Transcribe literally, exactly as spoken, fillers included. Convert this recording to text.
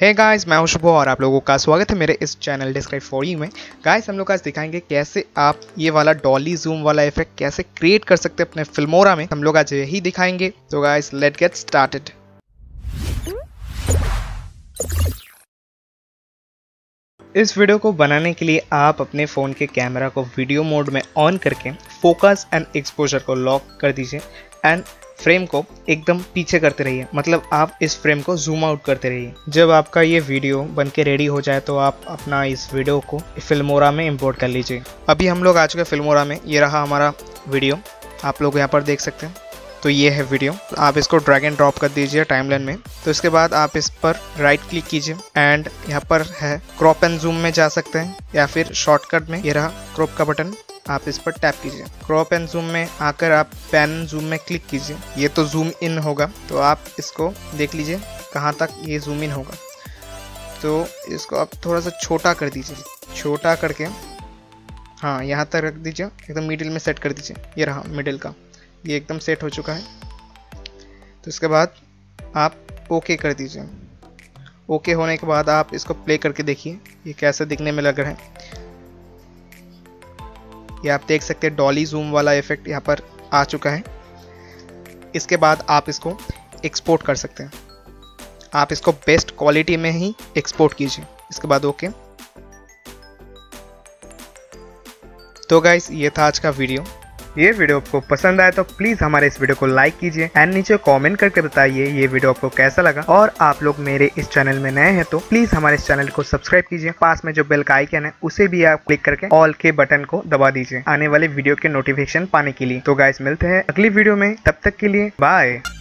Hey guys, मैं हूं शुभ और आप लोगों का स्वागत है मेरे इस चैनल डिस्क्राइब फॉर यू में। गाइस, हम लोग आज दिखाएंगे कैसे आप ये वाला डॉली जूम वाला इफेक्ट कैसे क्रिएट कर सकते हैं अपने फिल्मोरा में। हम लोग आज यही दिखाएंगे। तो गाइस, लेट गेट स्टार्टेड। इस वीडियो को बनाने के लिए आप अपने फ़ोन के कैमरा को वीडियो मोड में ऑन करके फोकस एंड एक्सपोजर को लॉक कर दीजिए एंड फ्रेम को एकदम पीछे करते रहिए, मतलब आप इस फ्रेम को जूम आउट करते रहिए। जब आपका ये वीडियो बन के रेडी हो जाए तो आप अपना इस वीडियो को फिल्मोरा में इंपोर्ट कर लीजिए। अभी हम लोग आ चुके फिल्मोरा में। ये रहा हमारा वीडियो, आप लोग यहाँ पर देख सकते हैं। तो ये है वीडियो। आप इसको ड्रैग एंड ड्रॉप कर दीजिए टाइमलाइन में। तो इसके बाद आप इस पर राइट क्लिक कीजिए एंड यहाँ पर है क्रॉप एंड जूम में जा सकते हैं या फिर शॉर्टकट में ये रहा क्रॉप का बटन, आप इस पर टैप कीजिए। क्रॉप एंड जूम में आकर आप पैन जूम में क्लिक कीजिए। ये तो जूम इन होगा, तो आप इसको देख लीजिए कहाँ तक ये जूम इन होगा। तो इसको आप थोड़ा सा छोटा कर दीजिए, छोटा करके हाँ यहाँ तक रख दीजिए, एकदम मिडिल में सेट कर दीजिए। ये रहा मिडिल का, ये एकदम सेट हो चुका है। तो इसके बाद आप ओके कर दीजिए। ओके होने के बाद आप इसको प्ले करके देखिए ये कैसे दिखने में लग रहा है। ये आप देख सकते हैं डॉली जूम वाला इफेक्ट यहाँ पर आ चुका है। इसके बाद आप इसको एक्सपोर्ट कर सकते हैं। आप इसको बेस्ट क्वालिटी में ही एक्सपोर्ट कीजिए। इसके बाद ओके। तो गाइस, ये था आज का वीडियो। ये वीडियो आपको पसंद आया तो प्लीज हमारे इस वीडियो को लाइक कीजिए एंड नीचे कमेंट करके बताइए ये वीडियो आपको कैसा लगा। और आप लोग मेरे इस चैनल में नए हैं तो प्लीज हमारे इस चैनल को सब्सक्राइब कीजिए। पास में जो बेल का आइकन है उसे भी आप क्लिक करके ऑल के बटन को दबा दीजिए आने वाले वीडियो के नोटिफिकेशन पाने के लिए। तो गाइस, मिलते हैं अगली वीडियो में, तब तक के लिए बाय।